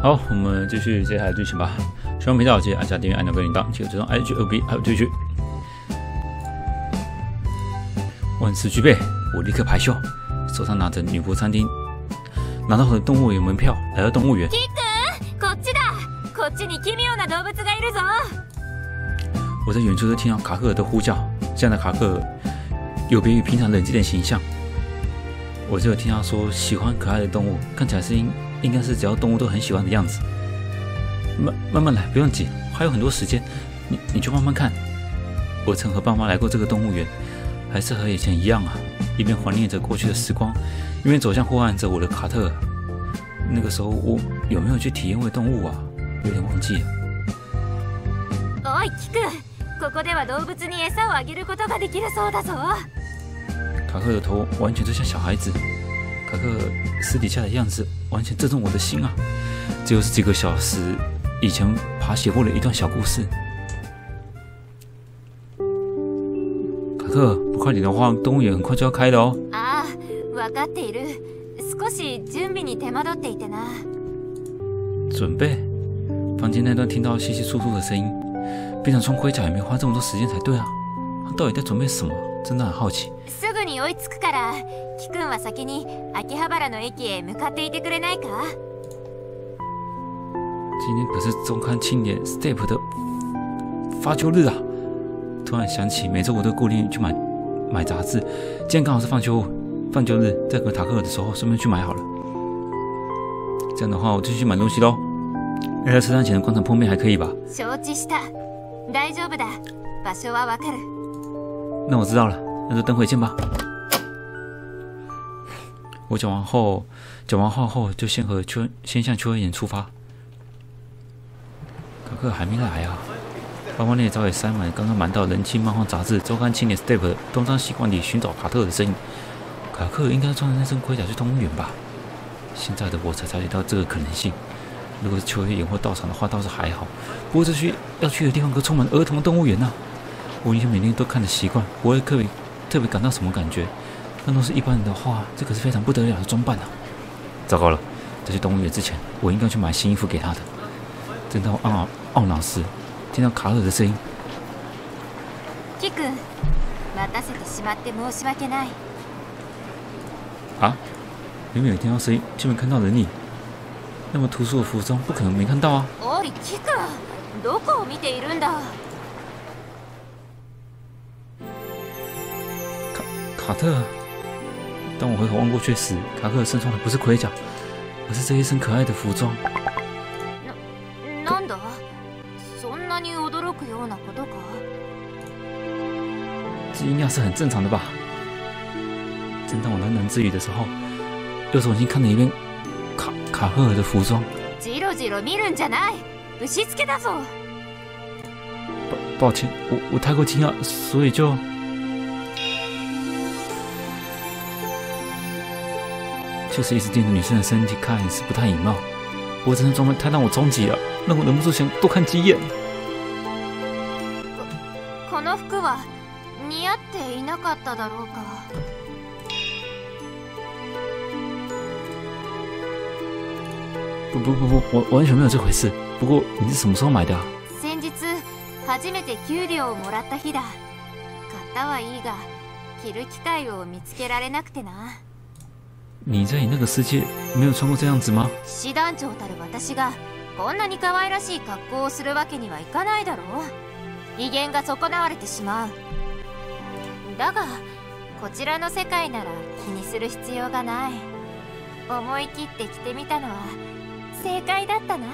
好，我们继续接下来剧情吧。喜欢频道记得按下订阅按钮跟铃铛，记得追踪 IGOB 还有追剧。万事俱备，我立刻排休，手上拿着女仆餐厅拿到的动物园门票，来到动物园。 キック，こっちだ。こっちに奇妙な動物がいるぞ。 我在远处就听到卡克尔的呼叫，这样的卡克尔有别于平常冷静的形象。我就有听他说喜欢可爱的动物，看起来是应该是只要动物都很喜欢的样子。慢慢来，不用急，还有很多时间，你就慢慢看。我曾和爸妈来过这个动物园，还是和以前一样啊，一边怀念着过去的时光，一边走向呼喊着我的卡特尔。那个时候我有没有去体验喂动物啊？有点忘记了。 おいキク、ここでは動物に餌をあげることができるそうだぞ。 卡克的头完全就像小孩子，卡克私底下的样子完全正中我的心啊！这又是几个小时以前爬写过的一段小故事。卡克，不快点的话，动物园很快就要开了哦。 ああ、わかっている。少し準備に手間取っていてな。 准备？房间那段听到稀稀疏疏的声音，变成穿盔甲也没花这么多时间才对啊！他到底在准备什么？真的很好奇。 すぐに追いつくから、キ君は先に秋葉原の駅へ向かっていてくれないか？ 今天可是周刊青年 Step 的发秋日啊！突然想起每周我都固定去买杂志，今天刚好是放秋日，在和塔克尔的时候顺便去买好了。这样的话，我就去买东西喽。在车站前的广场碰面还可以吧？ 承知した。大丈夫だ。場所はわかる。 那我知道了，那就等会见吧。我讲完话后，就先向秋叶原出发。卡克还没来啊！包包内早已塞满刚刚买到人气漫画杂志《周刊青年 Step》东张西望地寻找卡特尔的身影。卡克应该穿着那身盔甲去动物园吧？现在的我才察觉到这个可能性。如果是秋叶原或道场的话，倒是还好。不过要去的地方可充满儿童的动物园啊！我以前每天都看得习惯，不会特别感到什么感觉。但若是一般人的话，这可是非常不得了的装扮啊！糟糕了，在去动物园之前，我应该去买新衣服给他的。正当我懊恼时，听到卡尔的声音：“ キ君、待たせてしまって申し訳ない。” 啊！明明有听到声音，却没看到人影。那么突出的服装，不可能没看到啊！ おい、キ君、どこを見ているんだ？ 卡特。当我回头望过去时，卡克身穿的不是盔甲，而是这一身可爱的服装。 なんだ？そんなに驚くようなことか？ 这应该是很正常的吧？正当我喃喃自语的时候，又重新看了一遍卡克尔的服装。 じろじろ見るんじゃない。ぶしつけだぞ。 抱歉，我太过惊讶，所以就。确实一直盯着女生的身体看是不太礼貌，不过这身装扮太让我冲击了，让我忍不住想多看几眼。 この服は似合っていなかっただろうか。 不，我完全没有这回事。不过你是什么时候买的啊？ 先日初めて給料をもらった日だ。買ったはいいが、着る機会を見つけられなくてな。 你在你那个世界没有穿过这样子吗？ 師団長たる私がこんなに可愛らしい格好をするわけにはいかないだろう。威厳が損なわれてしまう。だがこちらの世界なら気にする必要がない。思い切って着てみたのは正解だったな。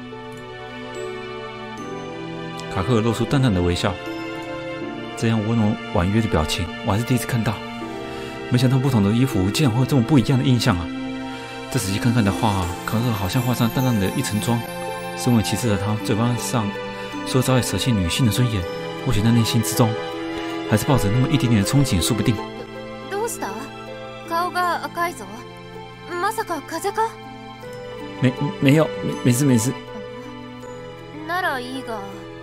卡克尔露出淡淡的微笑，这样温柔婉约的表情，我还是第一次看到。没想到不同的衣服竟然会有这么不一样的印象啊！再仔细看看的话，卡克好像画上淡淡的一层妆。身为骑士的他，嘴巴上说早已舍弃女性的尊严，或许在内心之中，还是抱着那么一点点的憧憬，说不定。 どうした？顔が赤いぞ。まさか風邪か？ 没有，没事。 ならいいが。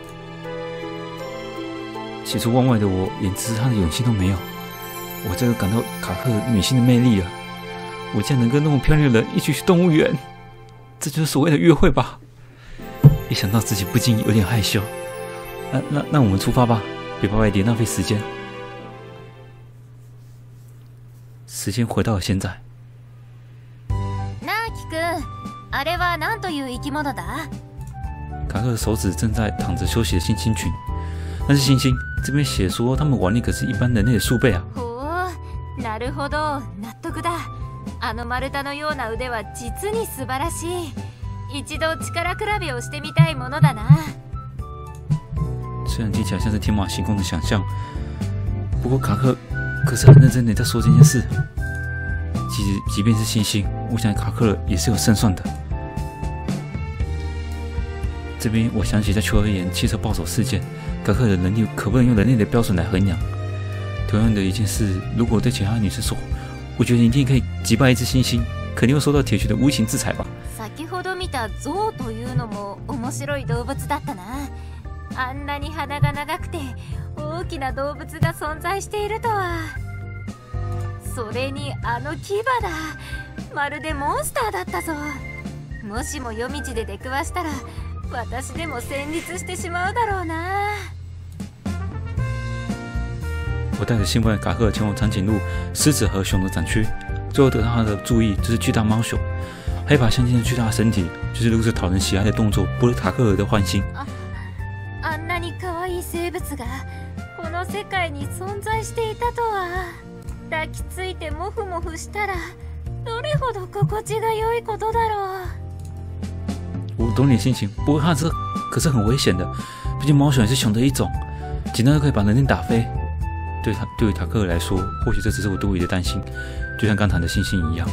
喜出望外的我，连支持他的勇气都没有。我这个感到卡克女性的魅力了。我竟然能跟那么漂亮的人一起去动物园。 这就是所谓的约会吧？一想到自己不禁有点害羞。那我们出发吧，别把外地浪费时间。时间回到了现在。 ナキ君、あれは何という生き物だ？ 卡克的手指正在躺着休息的猩猩群。那是猩猩，这边写说他们腕力可是一般人类的数倍啊。 ほう、なるほど、納得だ。あの丸太のような腕は実に素晴らしい。一度力比べをしてみたいものだな。 虽然听起来像是天马行空的想象，不过卡克可是很认真的在说这件事。即便是猩猩，我想卡克也是有胜算的。这边我想起在秋儿岩汽车暴走事件，卡克的能力可不能用人类的标准来衡量。同样的一件事，如果对其他女生说，我觉得一定可以击败一只猩猩，肯定会受到铁拳的无情制裁吧。 先ほど見た象というのも面白い動物だったな。あんなに鼻が長くて大きな動物が存在しているとは。それにあの牙だ、まるでモンスターだったぞ。もしも夜道で出くわしたら私でも戦慄してしまうだろうな。 我带着兴奋的卡克前往长颈鹿、狮子和熊的展区，最后得到他的注意就是巨大猫熊，还有一把相近的巨大身体，就是如此讨人喜爱的动作，博得卡克尔的欢心。 あんなに可愛い生物がこの世界に存在していたとは。抱きついてモフモフしたらどれほど心地が良いことだろう。 我懂你的心情，不过它这可是很危险的，毕竟猫熊也是熊的一种，简单就可以把人类打飞。对于塔克尔来说，或许这只是我多余的担心，就像刚谈的猩猩一样。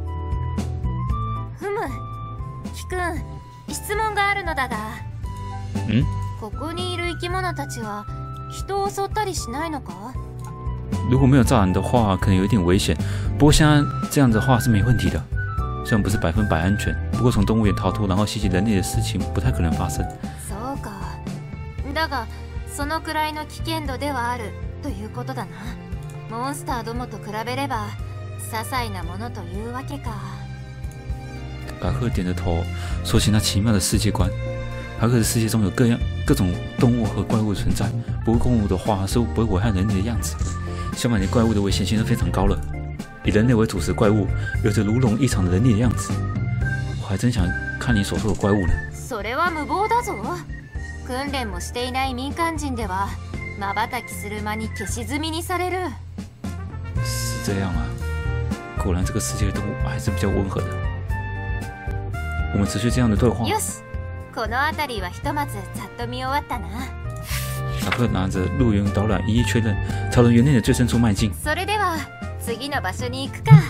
ふむ、キ君、質問があるのだが。ここにいる生き物たちは人を襲ったりしないのか？ 如果没有栅栏的话，可能有一点危险。不过现在这样的话是没问题的，虽然不是100%安全，不过从动物园逃脱然后袭击人类的事情不太可能发生。 そうか。だがそのくらいの危険度ではあるということだな。モンスターどもと比べれば些細なものというわけか。 卡克点着头，说起那奇妙的世界观。卡克的世界中有各种动物和怪物存在，不过动物的话似乎不会危害人类的样子，相反连怪物的危险性都非常高了。以人类为主食怪物，有着如龙一场的人类的样子。我还真想看你所说的怪物呢。 それは無謀だぞ。訓練もしていない民間人では瞬きする間に消し済みにされる。 是这样啊，果然这个世界的动物还是比较温和的。我们持续这样的对话。 よし、この辺りはひとまずざっと見終わったな。 卡克拿着路缘导览一一确认，朝着园内的最深处迈进。 それでは次の場所に行くか。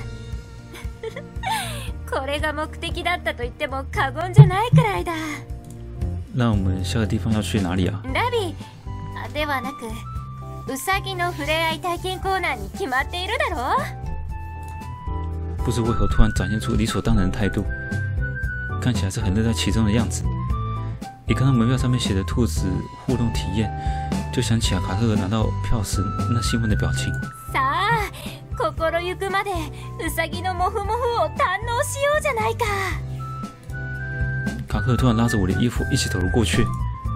これが目的だったと言っても過言じゃないくらいだ。 那我们下个地方要去哪里啊？ ラビーではなくウサギの触れ合い体験コーナーに決まっているだろう。 不知为何突然展现出理所当然的态度，看起来是很乐在其中的样子。一看到门票上面写的兔子互动体验，就想起了卡克尔拿到票时那兴奋的表情。 さあ、心ゆくまでウサギのモフモフを堪能しようじゃないか。 卡克突然拉着我的衣服一起走了过去。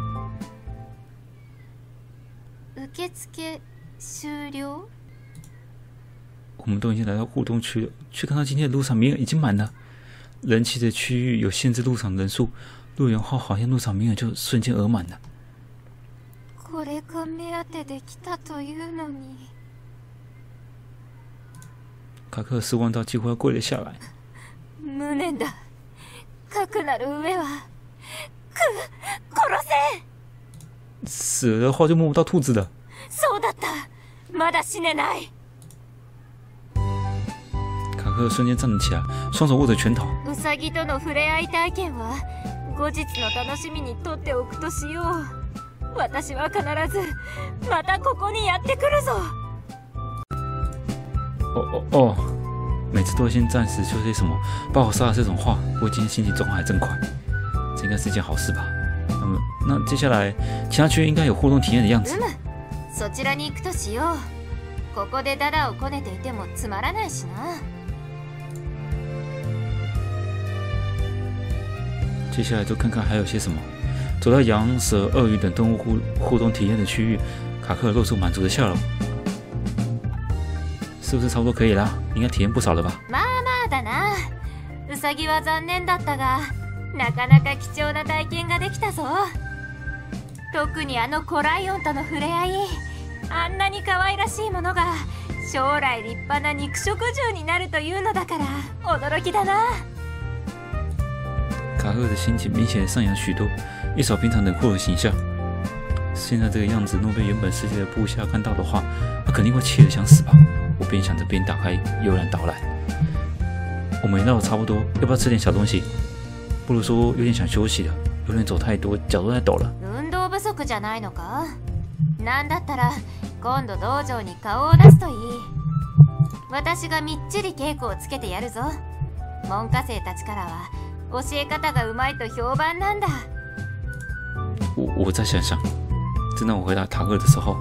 受付終了。 我们都已经来到互动区了，却看到今天的入场名额已经满了。人气的区域有限制入场人数，入园后好像入场名额就瞬间额满了。 これが目当てで来たというのに。 卡克失望到几乎要跪了下来。 無念だ。かくなる上は殺せ。 死了的话就摸不到兔子了。 そうだった。まだ死ねない。 卡克瞬间站了起来，双手握着拳头。 ウサギとの触れ合い体験は後日の楽しみにとっておくとしよう。私は必ずまたここにやってくるぞ。 哦，每次都会先暂时说些什么把我杀了这种话，不过今天心情转换还真快，这应该是一件好事吧。那接下来其他区应该有互动体验的样子。 そちらに行くとしよう。ここでダダをこねていてもつまらないしな。 接下来就看看还有些什么。走到羊、蛇、鳄鱼等动物互动体验的区域，卡克露出满足的笑容。是不是差不多可以啦？应该体验不少了吧？ まあまあだな。ウサギは残念だったが、なかなか貴重な体験ができたぞ。特にあのコライオンとの触れ合い、あんなに可愛らしいものが将来立派な肉食獣になるというのだから驚きだな。 卡克的心情明显上扬许多，一扫平常冷酷的形象。现在这个样子，若被原本世界的部下看到的话，他肯定会气得想死吧。我边想着边打开悠然导览。我们也闹得差不多，要不要吃点小东西？不如说有点想休息了，有点走太多，脚都在抖了。 運動不足じゃないのか？なんだったら今度道場に顔を出すといい。私がみっちり稽古をつけてやるぞ。門下生たちからは教え方がうまいと評判なんだ。 我再想想。正当我回答塔克的时候，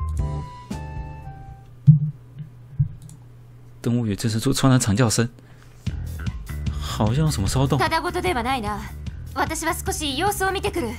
动物园这时传来惨叫声，好像有什么骚动。 ただごとではないな。私は少し様子を見てくる。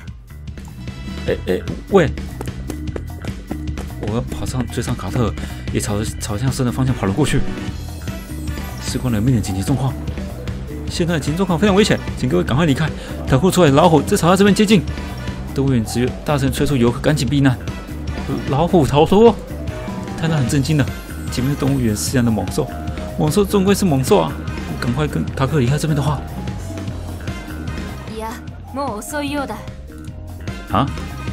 喂！我要跑上追上卡特，也朝向声的方向跑了过去。事关人命的紧急状况，现在紧急状况非常危险，请各位赶快离开。逃过出来的老虎正朝他这边接近。动物园职员大声催促游客赶紧避难。老虎逃脱，太让人震惊了！前面是动物园饲养的猛兽，猛兽终归是猛兽啊！赶快跟塔克离开这边的话。 いや、もう遅いようだ。 啊？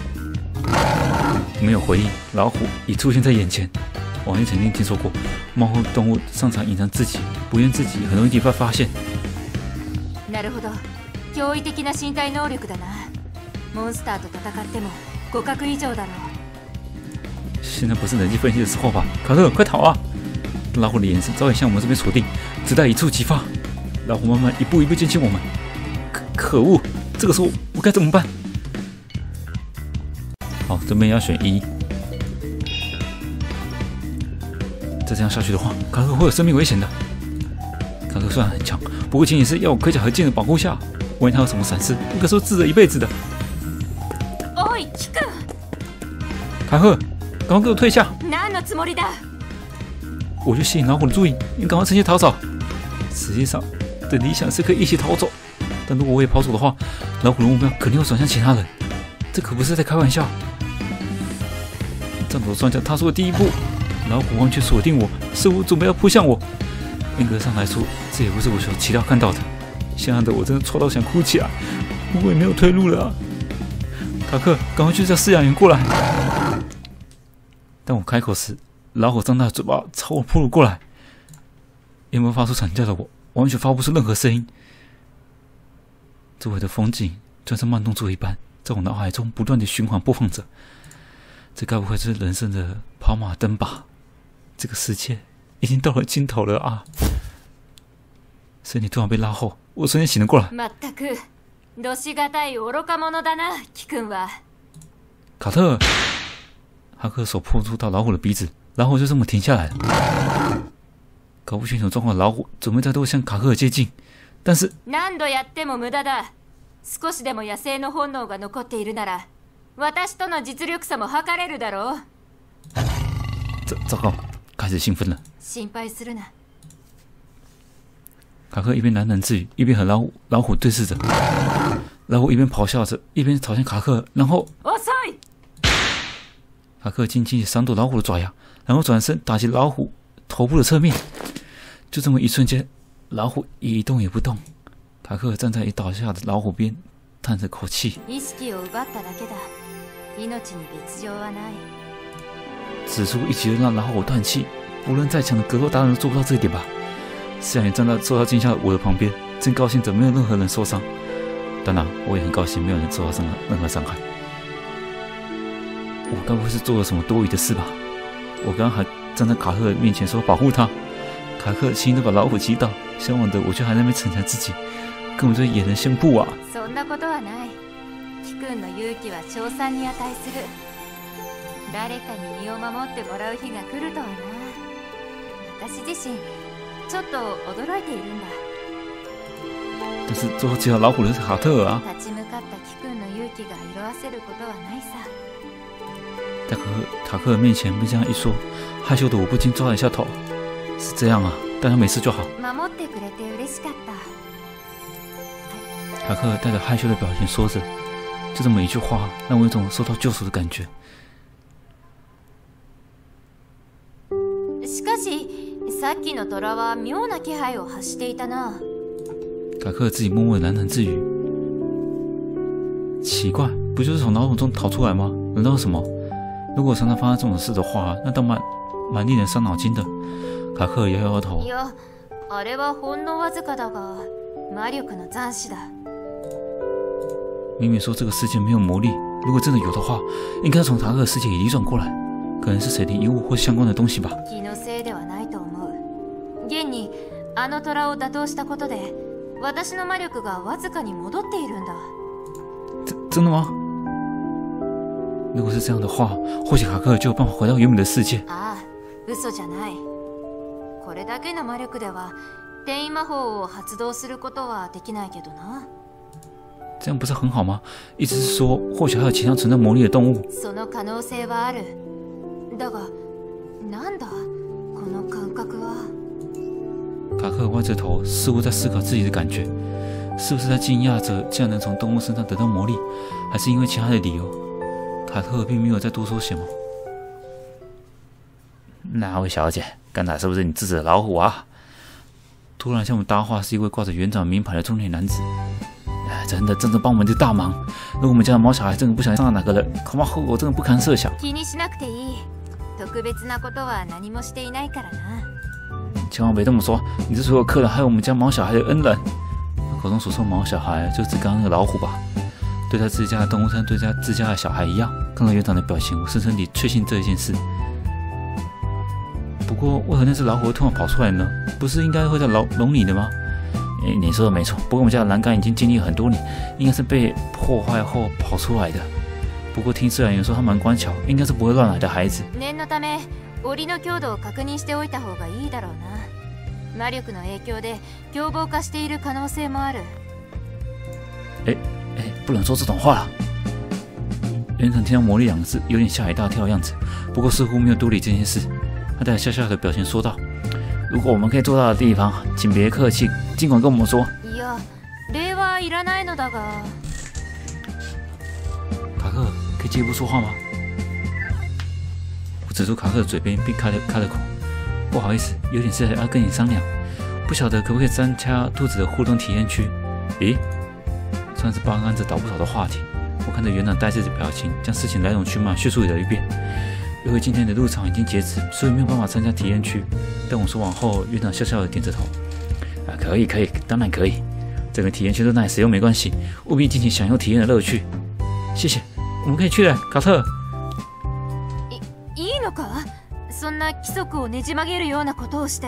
没有回应，老虎已出现在眼前。王爷曾经听说过，猫科动物擅长隐藏自己，不愿自己很容易被发现。 なるほど、驚異的な身体能力だな。モンスターと戦っても互角以上だろう。 现在不是冷静分析的时候吧？卡特，快逃啊！老虎的眼神早已向我们这边锁定，子弹一触即发。老虎慢慢一步一步接近我们。可恶！这个时候我该怎么办？好，这边要选一。再这样下去的话，卡特会有生命危险的。卡特虽然很强，不过仅仅是要我盔甲和剑的保护下，万一他有什么闪失，我可是会自责一辈子的。 おい、キ君！ 卡特，赶快给我退下！ 何のつもりだ？ 我就吸引老虎的注意，你赶快趁机逃走。实际上，的理想是可以一起逃走，但如果我也跑走的话，老虎的目标肯定会转向其他人，这可不是在开玩笑。战斗双脚踏出了第一步，老虎完全锁定我，似乎准备要扑向我。严格上来说，这也不是我所期待看到的。现在的我真的戳到想哭起来，我也没有退路了啊！卡克，赶快去叫饲养员过来！当我开口时，老虎张大嘴巴朝我扑了过来。原本发出惨叫的我，完全发不出任何声音。周围的风景就像慢动作一般，在我脑海中不断的循环播放着。这该不会是人生的跑马灯吧？这个世界已经到了尽头了啊！身体突然被拉后，我瞬间醒了过来。 まったく、どしがたい愚か者だな、キ君は。 卡特，哈克手碰触到老虎的鼻子，然后就这么停下来了。搞不清楚状况的老虎准备再度向卡克接近，但是何度やっても無駄だ。少しでも野生の本能が残っているなら、私との実力差も測れるだろう。 糟糕，开始兴奋了。 心配するな。 卡克一边喃喃自语，一边和老虎对视着。老虎一边咆哮着，一边朝向卡克，然后遅い！ 卡克轻轻地闪躲老虎的爪牙，然后转身打击老虎头部的侧面。就这么一瞬间，老虎一动也不动。卡克站在已倒下的老虎边，叹着口气。 意識を奪っただけだ。命に別状はない。 指出一击就让老虎断气，无论再强的格斗达人都做不到这一点吧。饲养员站在受到惊吓的我的旁边，正高兴着没有任何人受伤。当然，我也很高兴没有人受到任何伤害。我该不会是做了什么多余的事吧？我刚刚还站在卡克面前说保护他，卡克轻易地把老虎击倒，相反的我却还在那边逞强自己，根本就是野人先布啊！ そんなことはない。キ君の勇気は称賛に値する。誰かに身を守ってもらう日が来るとはな。私自身ちょっと驚いているんだ。 但是最后只有老虎的是卡特啊。 立ち向かったキ君の勇気が色あせることはないさ。 在卡克面前被这样一说，害羞的我不禁抓了一下头。是这样啊，但他没事就好。 守ってくれて嬉しかった。 卡克带着害羞的表情说着，就这么一句话，让我有种受到救赎的感觉。 しかし、さっきの虎は妙な気配を発していたな。 卡克自己默默地喃喃自语。奇怪，不就是从老虎中逃出来吗？难道什么？如果常常发生这种事的话，那倒蛮令人伤脑筋的。卡克摇摇头。 いや、あれはほんのわずかだが、魔力の残滓だ。 明明说这个世界没有魔力，如果真的有的话，应该从卡克的世界里移转过来，可能是谁的遗物或相关的东西吧。 気のせいではないと思う。現にあの虎を打倒したことで、私の魔力がわずかに戻っているんだ。 真的吗？如果是这样的话，或许卡克就有办法回到原本的世界。 ああ、嘘じゃない。これだけの魔力では転移魔法を発動することはできないけどな。 这样不是很好吗？意思是说，或许还有其他存在魔力的动物。 その可能性はある。だが、なんだこの感覚は？ 卡克歪着头，似乎在思考自己的感觉，是不是在惊讶着竟然能从动物身上得到魔力，还是因为其他的理由？卡特并没有再多说什么。那位小姐，刚才是不是你制止了老虎啊？突然向我们搭话是一位挂着园长名牌的中年男子。真的帮我们这大忙。如果我们家的毛小孩真的不小心伤到哪个人，恐怕后果真的不堪设想。 気にしなくていい。特別なことは何もしていないからな。 千万别这么说，你是所有客人还有我们家毛小孩的恩人。口中所说毛小孩，就指刚刚那个老虎吧？对待自家的动物像对待自家的小孩一样。看到园长的表情，我深深地确信这一件事。不过，为何那只老虎会突然跑出来呢？不是应该会在笼里的吗？你说的没错，不过我们家的栏杆已经经历了很多年，应该是被破坏后跑出来的。不过听饲养员说他蛮乖巧，应该是不会乱来的孩子。 念のため、檻の強度を確認しておいた方がいいだろうな。魔力の影響で凶暴化している可能性もある。 不能说这种话了。园长听到魔力两个字，有点吓一大跳的样子，不过似乎没有多理这件事。他带着笑笑的表情说道：“如果我们可以做到的地方，请别客气，尽管跟我们说。” いや、礼はいらないのだが。 卡克，可以借一步说话吗？我指住卡克的嘴边，并开了口。不好意思，有点事要跟你商量，不晓得可不可以参加兔子的互动体验区？咦，算是八竿子打不着的话题。我看着园长呆滞的表情，将事情来龙去脉叙述了一遍。因为今天的入场已经截止，所以没有办法参加体验区。但我说完后，园长笑笑的点着头。可以，当然可以。整个体验区都拿来使用没关系，务必尽情享用体验的乐趣。谢谢，我们可以去了，卡特。 いいのか？そんな規則をねじ曲げるようなことをして。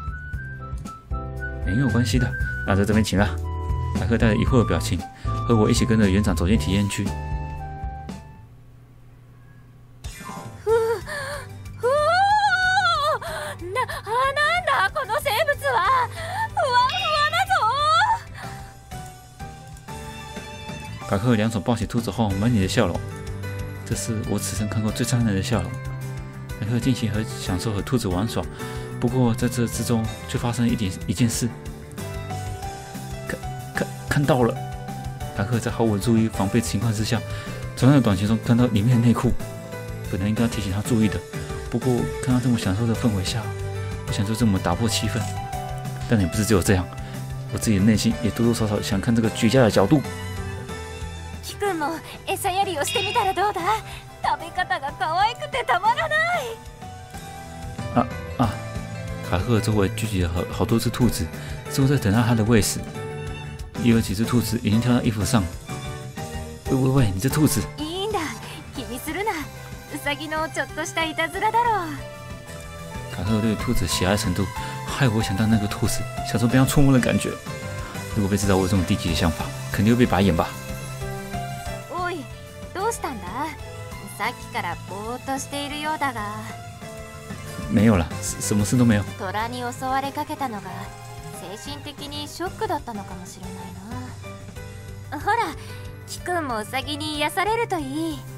没有关系的，那在这边请了。卡克带着疑惑的表情，和我一起跟着园长走进体验区。 なんだこの生物は！ふわふわだぞ！ 卡克两手抱起兔子后，满脸的笑容，这是我此生看过最灿烂的笑容。卡克尽情和享受和兔子玩耍，不过在这之中却发生一件事。看到了！卡克在毫无注意防备情况之下，从他的短裙中看到里面的内裤。本来应该提醒他注意的，不过看到这么享受的氛围下，不想就这么打破气氛。但也不是只有这样，我自己的内心也多多少少想看这个绝佳的角度。 キ君も餌やりをしてみたらどうだ？食べ方が可愛くてたまらない。 卡克周围聚集了好多只兔子，似乎在等待他的喂食。也有几只兔子已经跳到衣服上。喂，你这兔子！ いいんだ、気にするな。ウサギのちょっとしたいたずらだろう。 卡克对兔子喜爱程度，害我想到那个兔子小时候被他触摸的感觉。如果被知道我有这种低级的想法，肯定会被白眼吧。 おい、どうしたんだ？さっきからぼーっとしているようだが。 没有了，什么事都没有。 虎に襲われかけたのが神的にショックだったのかもしれないな。ほら、キくんもウサギに癒されるといい。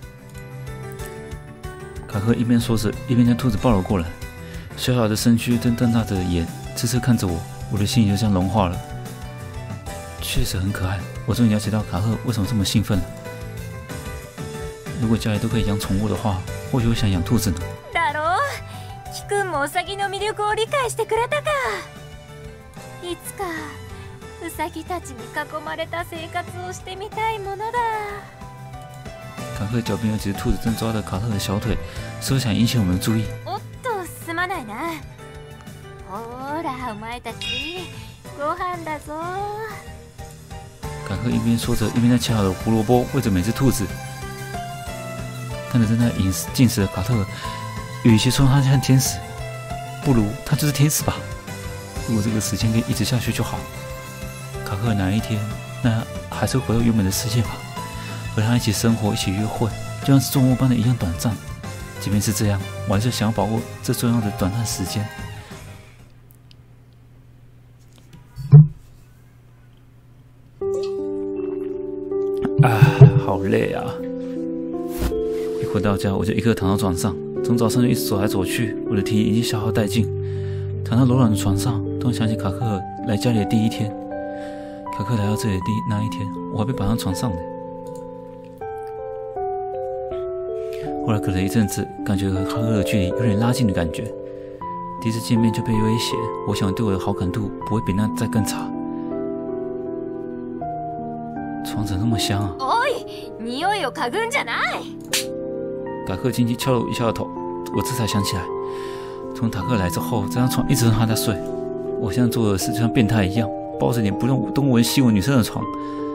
卡克一边说着，一边将兔子抱了过来。小小的身躯瞪大的眼，痴痴看着我，我的心也就这样融化了。确实很可爱，我终于了解到卡克为什么这么兴奋了。如果家里都可以养宠物的话，或许我想养兔子呢。 だろう？キくんもウサギの魅力を理解してくれたか。いつかウサギたちに囲まれた生活をしてみたいものだ。 卡克脚边有几只兔子正抓着卡特的小腿，似乎想引起我们的注意。 おっと、すまないな。ほら、お前たち、ご飯だぞ。 卡克一边说着，一边在切好的胡萝卜喂着每只兔子。看着正在进食的卡特，与其说他像天使，不如他就是天使吧。如果这个时间可以一直下去就好。卡克哪一天，那还是回到原本的世界吧，和他一起生活，一起约会，就像是做梦般的一样短暂。即便是这样，我还是想要把握这重要的短暂时间。好累啊！一回到家，我就一个躺到床上，从早上就一直走来走去，我的体力已经消耗殆尽。躺到柔软的床上，突然想起卡克来家里的第一天。卡克来到这里的那一天，我还被绑到床上的。后来隔了一阵子，感觉和卡克的距离有点拉近的感觉。第一次见面就被威胁，我想对我的好感度不会比那再更差。床怎么那么香啊！ おい、匂いを嗅ぐんじゃない。 卡克轻轻敲了我一下的头，我这才想起来，从塔克来之后，这张床一直让他在睡。我现在做的事就像变态一样，抱着点不用动闻吸闻女生的床。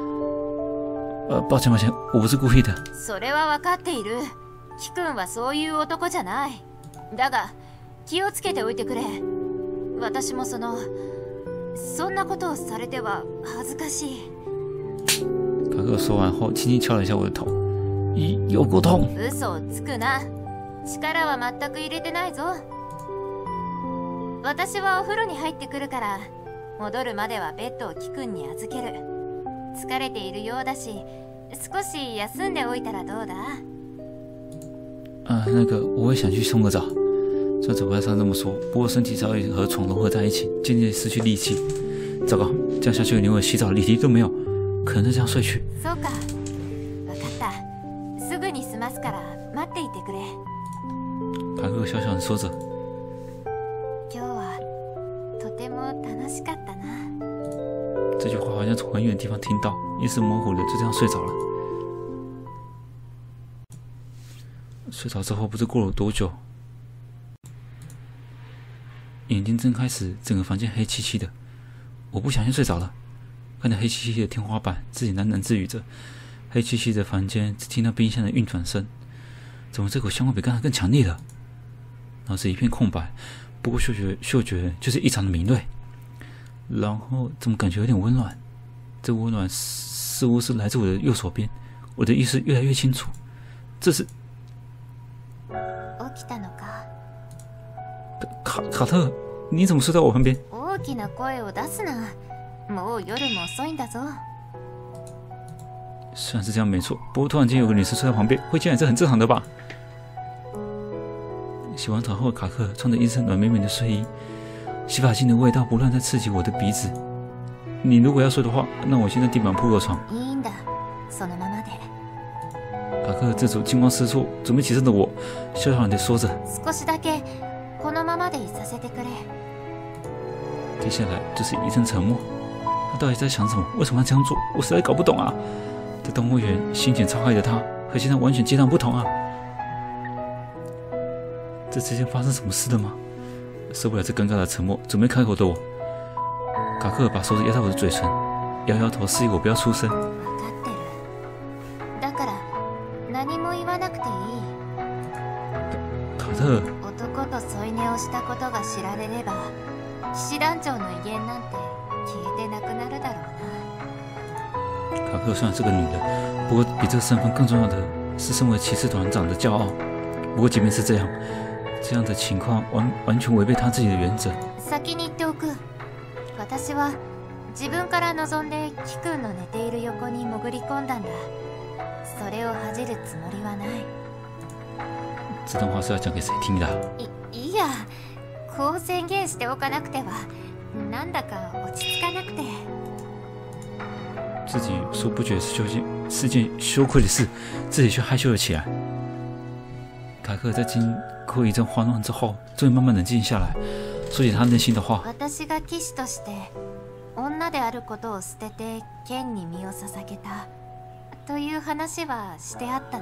抱歉，我不是故意的。 それは分かっている。キくんはそういう男じゃない。だが気をつけておいてくれ。私もそんなことをされては恥ずかしい。 卡克说完后，轻轻敲了一下我的头。有够痛！ 嘘をつくな。力は全く入れてないぞ。私はお風呂に入ってくるから、戻るまではベッドをキくんに預ける。疲れているようだし、少し休んでおいたらどうだ？ 那个我也想去冲个澡。虽然嘴巴上这么说，不过身体早已和床融合在一起，渐渐失去力气。糟糕，这样下去连我洗澡的力气都没有，可能就这样睡去。 そうか、分かった。すぐに済ますから待っていてくれ。 卡克小小的说着。 今日はとても楽しかったな。 这句话好像从很远的地方听到，意识模糊的就这样睡着了。睡着之后不知过了多久，眼睛睁开时，整个房间黑漆漆的。我不小心睡着了，看着黑漆漆的天花板，自己喃喃自语着。黑漆漆的房间，只听到冰箱的运转声。怎么这股香味比刚才更强烈了？脑子一片空白，不过嗅觉就是异常的敏锐。然后怎么感觉有点温暖？这温暖似乎是来自我的右手边。我的意识越来越清楚，这是起きたのか。 卡特，你怎么睡在我旁边？ 大きな声を出すな。もう夜も遅いんだぞ。 虽然是这样没错，不过突然间有个女生睡在旁边，会进来是很正常的吧？洗完澡后，卡克穿着一身软绵绵的睡衣，洗发精的味道不断在刺激我的鼻子。你如果要睡的话，那我先在地板铺个床。 いいんだ、そのままで。 卡克这组惊慌失措、准备起身的我，笑笑地说着：“ 少しだけこのままでいさせてくれ。” 接下来就是一阵沉默。他到底在想什么？为什么要这样做？我实在搞不懂啊！在动物园心情超嗨的他，和现在完全截然不同啊！这之间发生什么事了吗？受不了这尴尬的沉默，准备开口的我，卡克把手指压在我的嘴唇，摇摇头示意我不要出声。 だから何も言わなくていい。 卡特， 男と添い寝をしたことが知られれば、騎士団長の威厳なんて消えてなくなるだろう卡克虽然是个女的，不过比这个身份更重要的是身为骑士团长的骄傲。不过即便是这样的情况完全违背他自己的原则。 先に言っておく。 私は自分から望んでキくんの寝ている横に潜り込んだんだ。それを恥じるつもりはない。 这段话是要讲给谁听的啊？ いや、こう宣言しておかなくてはなんだか落ち着かなくて。 自己说不觉得是件羞愧的事，自己却害羞了起来。卡克在经过一阵慌乱之后，终于慢慢冷静下来，说起他内心的话。 私が騎士として女であることを捨てて剣に身を捧げたという話はしてあったな。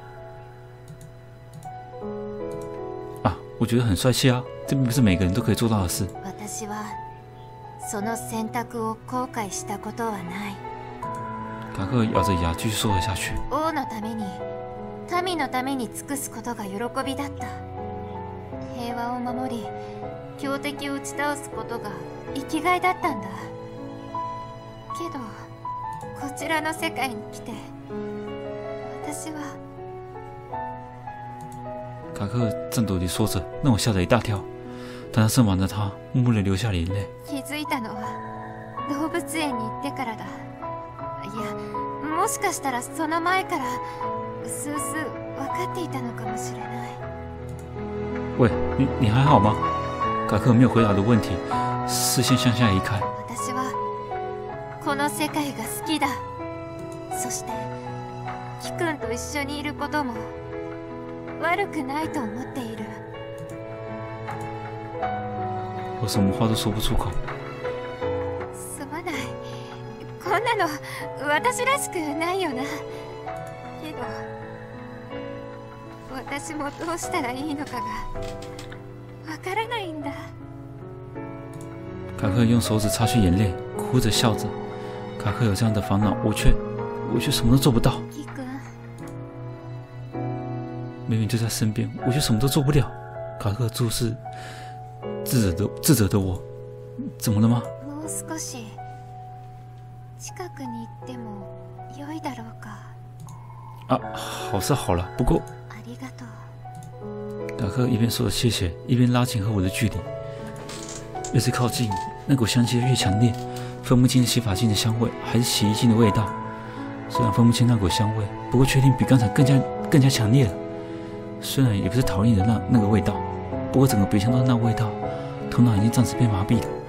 啊，我觉得很帅气啊，这并不是每个人都可以做到的事。 私はその選択を後悔したことはない。 卡克咬着牙继续说了下去。 王のために、民のために尽くすことが喜びだった。平和を守り、強敵を打ち倒すことが生きがいだったんだ。けど、こちらの世界に来て、私は… 卡克颤抖地说着，让我吓了一大跳。但他身旁的他默默地流下了眼泪。 気づいたのは動物園に行ってからだ。いや、もしかしたらその前からうすうす分かっていたのかもしれない。 喂，你还好吗？卡克没有回答我的问题，视线向下移开。 私はこの世界が好きだ。そしてキくんと一緒にいることも悪くないと思っている。 我什么话都说不出口。 すまない。こんなの私らしくないよな。けど私もどうしたらいいのかがわからないんだ。 卡克用手指擦去眼泪，哭着笑着。卡克有这样的烦恼，我却什么都做不到。 キくん， 明明就在身边，我却什么都做不了。卡克注视自责的我，怎么了吗？ もう少し近くに行っても良いだろうか。 啊，好是好了，不过…… ありがとう。 卡克一边说着谢谢，一边拉近和我的距离。越是靠近，那股香气越强烈，分不清洗发精的香味还是洗衣精的味道。虽然分不清那股香味，不过确定比刚才更加强烈了。虽然也不是讨厌的那个味道，不过整个鼻腔都是那味道，头脑已经暂时被麻痹了。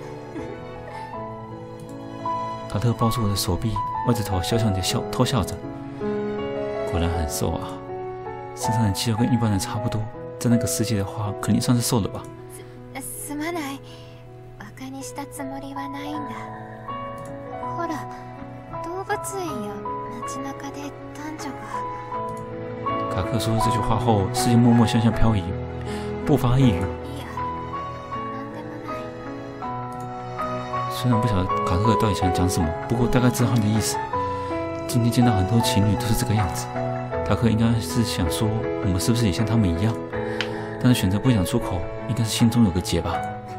卡特抱住我的手臂，歪着头小小的偷笑着。果然很瘦啊，身上的肌肉跟一般人差不多，在那个世界的话，肯定算是瘦了吧。 すまない。バカにしたつもりはないんだ。ほら、動物園や街中で男女が… 卡克说了这句话后，视线默默向下漂移，不发一语。 いや、なんでもない。 虽然不晓得卡克到底想讲什么，不过大概知道他的意思。今天见到很多情侣都是这个样子，卡克应该是想说我们是不是也像他们一样，但是选择不讲出口，应该是心中有个结吧。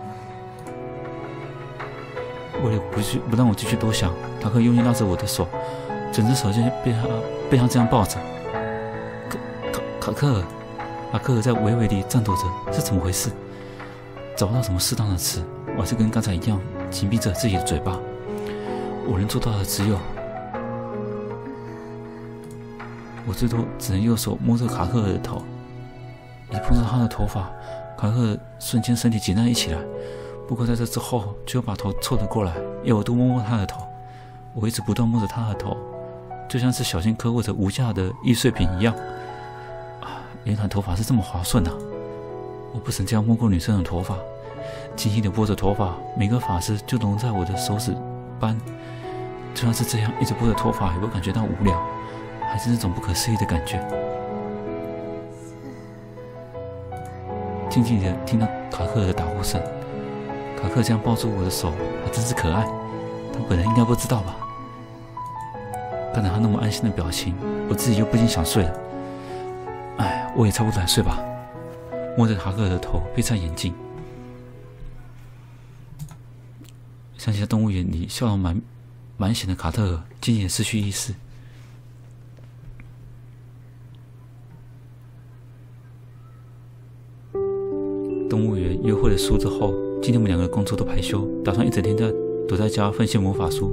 为了不让我继续多想，卡克用力拉着我的手，整只手就被他这样抱着。卡克尔在微微地颤抖着，是怎么回事？找不到什么适当的词，我还是跟刚才一样紧闭着自己的嘴巴。我能做到的只有，我最多只能右手摸着卡克尔的头，一碰到他的头发，卡克尔瞬间身体紧张起来。不过在这之后，就把头凑了过来，要我多摸摸他的头。我一直不断摸着他的头，就像是小心呵护着无价的易碎品一样。原来头发是这么滑顺啊！我不曾这样摸过女生的头发，轻轻地拨着头发，每个发丝就融在我的手指般。就算是这样一直拨着头发，也会感觉到无聊，还是那种不可思议的感觉。静静地听到卡克尔的打呼声，卡克这样抱住我的手，还真是可爱。他本人应该不知道吧？看着他那么安心的表情，我自己又不禁想睡了。我也差不多来睡吧。摸着卡克尔的头，闭上眼睛，想起在动物园里笑容满显的卡特尔，渐渐失去意识。动物园约会了数日后，今天我们两个工作都排休，打算一整天躲在家分析魔法书。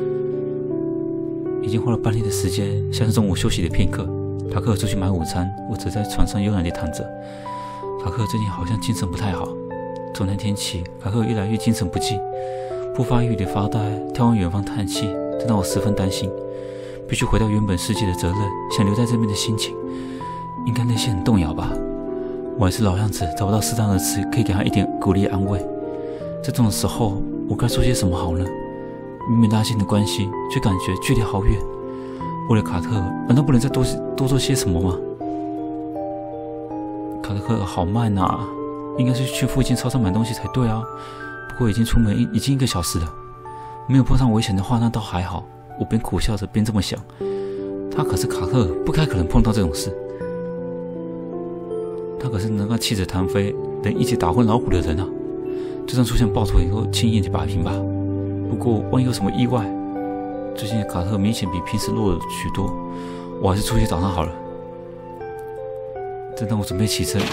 已经花了半天的时间，现在中午休息的片刻，卡克出去买午餐，我则在床上慵懒地躺着。卡克最近好像精神不太好，从那天起，卡克越来越精神不济，不发育地发呆，眺望远方叹气，这让我十分担心。必须回到原本世界的责任，想留在这边的心情，应该内心很动摇吧。我还是老样子，找不到适当的词可以给他一点鼓励安慰。在这种时候，我该说些什么好呢？明明拉近的关系，却感觉距离好远。为了卡特，难道不能再多做些什么吗？卡特好慢啊，应该是去附近超市买东西才对啊。不过已经出门已经1个小时了，没有碰上危险的话，那倒还好。我边苦笑着边这么想。他可是卡特，不太可能碰到这种事。他可是能够气质弹飞，能一起打昏老虎的人啊！就算出现暴徒以后，轻易地摆平吧。不过万一有什么意外，最近的卡特明显比平时弱了许多，我还是出去找他好了。正当我准备起身，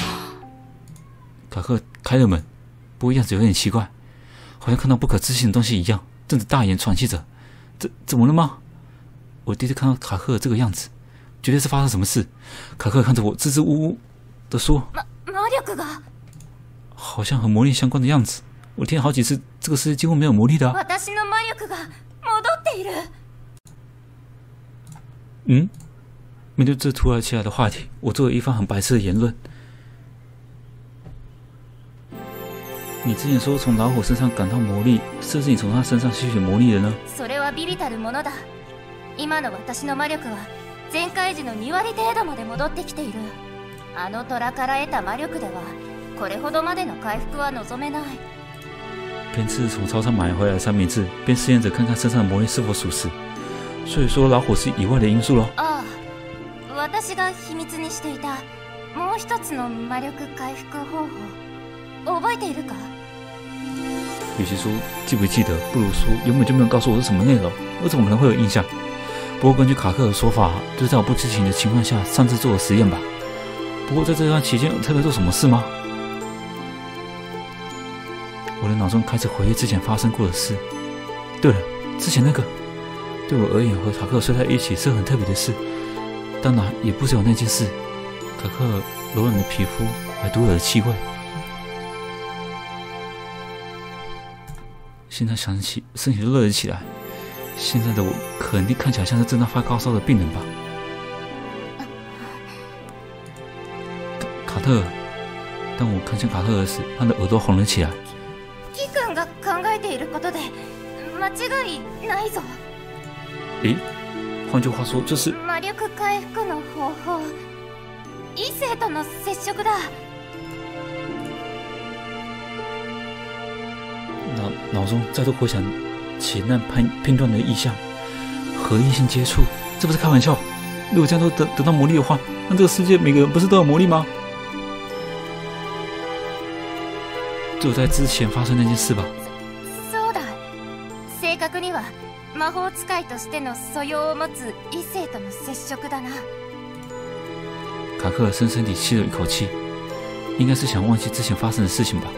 卡克开了门，不过样子有点奇怪，好像看到不可置信的东西一样，瞪着大眼喘气着。怎么了吗？我第一次看到卡克这个样子，绝对是发生什么事。卡克看着我，支支吾吾地说：“ 魔力が…… 好像和魔力相关的样子。我听了好几次，这个世界几乎没有魔力的啊。” 私の魔力が戻っている。 面对这突然起来的话题，我做了一番很白痴的言论。你之前说从老虎身上感到魔力，是不是你从他身上吸取魔力了呢？ それは微々たるものだ。今の私の魔力は前回時の2割程度まで戻ってきている。あの虎から得た魔力ではこれほどまでの回復は望めない。 边吃从超市买回来的三明治，边试验着看看身上的魔力是否属实。所以说老虎是意外的因素咯。 ああ、私が秘密にしていたもう一つの魔力回復方法、覚えているか？ 与其说记不记得，不如说原本就没有告诉我是什么内容，我怎么可能会有印象？不过根据卡克的说法，就是在我不知情的情况下擅自做的实验吧。不过在这段期间有特别做什么事吗？我的脑中开始回忆之前发生过的事。对了，之前那个对我而言和卡克睡在一起是很特别的事，当然也不只有那件事。卡克柔软的皮肤还独有的气味。现在想起，身体就热了起来。现在的我肯定看起来像是正在发高烧的病人吧。卡特，当我看向卡特时，他的耳朵红了起来。 キ君が考えていることで間違いないぞ。 换句话说，就是魔力回復の方法、異性との接触だ。 脑中再度回想起那片段的意象，和异性接触，这不是开玩笑。如果这样都得到魔力的话，那这个世界每个人不是都有魔力吗？就在之前发生那件事吧。 そうだ。正確には魔法使いとしての素養を持つ異性との接触だな。 卡克深深地吸了一口气，应该是想忘记之前发生的事情吧。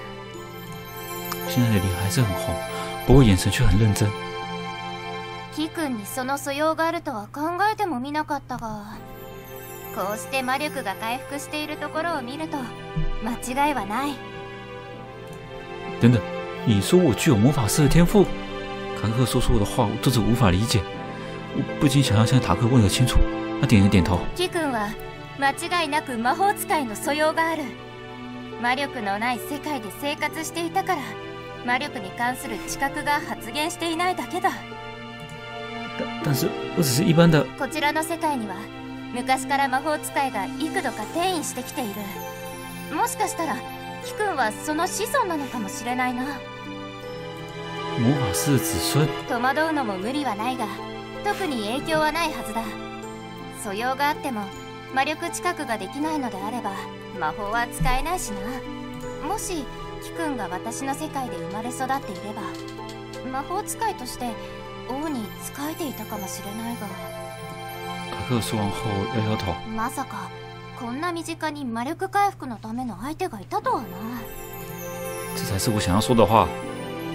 现在的脸还是很红，不过眼神却很认真。 キ君にその素養があるとは考えてもみなかったが、こうして魔力が回復しているところを見ると間違いはない。 等等，你说我具有魔法师的天赋？卡克说出我的话，我顿时无法理解。我不禁想要向塔克问个清楚。他点了点头。 キ君は間違いなく魔法使いの素養がある。魔力のない世界で生活していたから、魔力に関する知覚が発現していないだけだ。 但是我只是一般的。 こちらの世界には昔から魔法使いが幾度か転移してきている。もしかしたらキ君はその子孫なのかもしれないな。 魔法師的子孫。 戸惑うのも無理はないが、特に影響はないはずだ。素養があっても魔力知覚ができないのであれば魔法は使えないしな。もしキ君が私の世界で生まれ育っていれば、魔法使いとして王に仕えていたかもしれないが。 卡克说完后摇摇头。 まさかこんな身近に魔力回復のための相手がいたとはな。 这才是我想要说的话。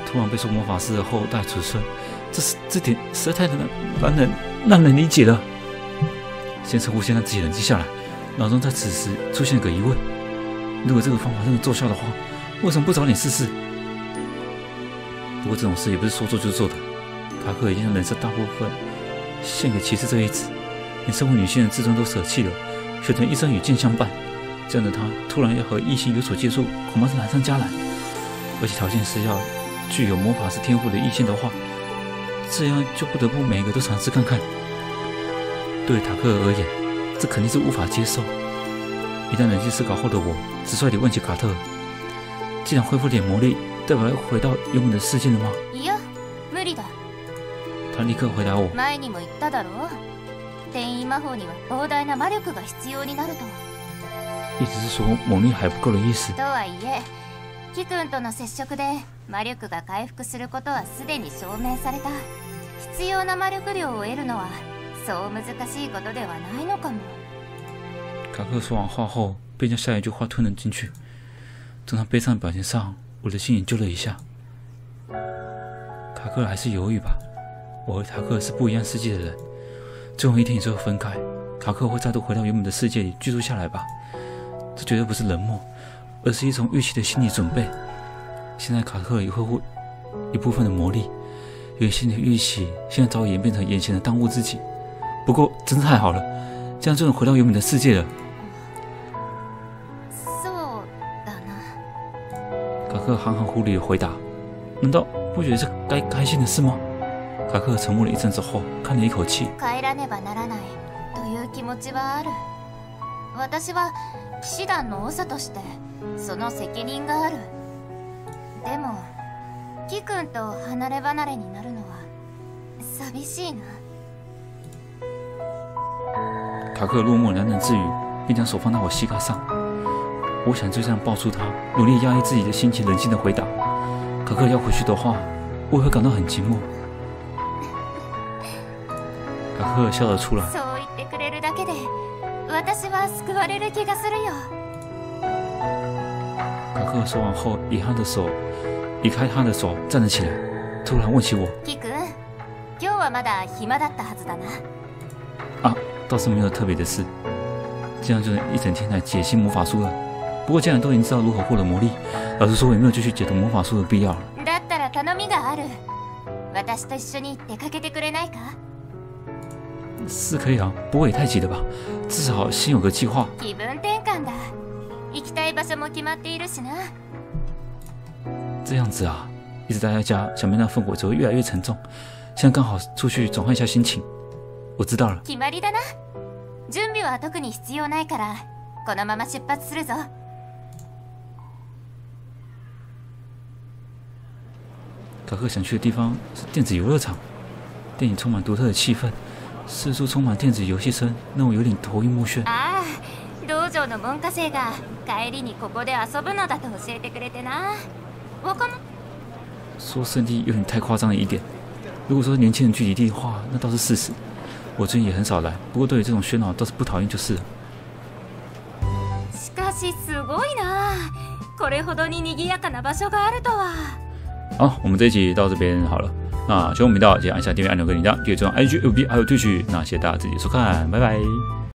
突然被说魔法师的后代子孙，这点实在太让人理解了。先深呼吸，让自己冷静下来，脑中在此时出现个疑问：如果这个方法真的奏效的话，为什么不早点试试？不过这种事也不是说做就做的。卡克已经将人生大部分献给骑士这一职，连身为女性的自尊都舍弃了，选择一生与剑相伴。这样的她突然要和异性有所接触，恐怕是难上加难。而且条件是要具有魔法师天赋的异性的话，这样就不得不每一个都尝试看看。对塔克而言，这肯定是无法接受。一旦冷静思考后的我，直率地问起卡特：既然恢复点魔力，代表要回到原本的世界了吗？ いや、無理だ。 他立刻回答我： 前にも言っただろう。転移魔法には膨大な魔力が必要になると。 意思是说魔力还不够的意思。 とはいえ、キ君との接触で魔力が回復することはすでに証明された。必要な魔力量を得るのはそう難しいことではないのかも。 卡克说完话后，便将下一句话吞了进去。从他悲伤的表情上，我的心也揪了一下。卡克还是犹豫吧。我和塔克是不一样世界的人，最后一天也最后分开。卡克会再度回到原本的世界里居住下来吧？这绝对不是冷漠，而是一种预期的心理准备。现在卡克也恢复一部分的魔力，原先的预期现在早已演变成眼前的当务之急。不过真是太好了，这样就能回到原本的世界了。 そうだな。 卡克含含糊里的回答：“难道不觉得是该开心的事吗？”卡克沉默了一阵子后，叹了一口气：“ 帰らねばならないという気持ちはある。私は騎士団の長としてその責任がある。でも、キ君と離れ離れになるのは寂しいな。” 卡克落寞喃喃自语，并将手放在我膝盖上。我想就这样抱住他，努力压抑自己的心情，冷静地回答：“卡克要回去的话，我也会感到很寂寞。”卡克笑了出来。 そう言ってくれるだけで、私は救われる気がするよ。 卡克说完后，移开他的手，站了起来，突然问起我：“ キ君、今日はまだ暇だったはずだな。” 啊，倒是没有特别的事，这样就能一整天来解析魔法书了。不过既然都已经知道如何获得魔力，老实说也没有继续解读魔法书的必要了。 だったら頼みがある。私と一緒に出かけてくれないか？ 是可以啊，不过也太急了吧，至少先有个计划。 気分転換だ。行きたい場所も決まっているしな。 这样子啊，一直待在家，想必那氛围只会越来越沉重。现在刚好出去转换一下心情。我知道了。 決まりだな。準備は特に必要ないから、このまま出発するぞ。 卡克想去的地方是电子游乐场，电影充满独特的气氛，四处充满电子游戏声，让我有点头晕目眩。 ああ、道場の門下生が帰りにここで遊ぶのだと教えてくれてな。わかん。 说圣地有点太夸张了一点。如果说年轻人聚集地的话，那倒是事实。我最近也很少来，不过对于这种喧闹倒是不讨厌就是了。 しかしすごいな。これほどに賑やかな場所があるとは。 好，我们这一集到这边好了。那喜欢我们频道，记得按下订阅按钮跟铃铛，记得追踪 IG、FB 还有Twitch。那谢谢大家自己收看，拜拜。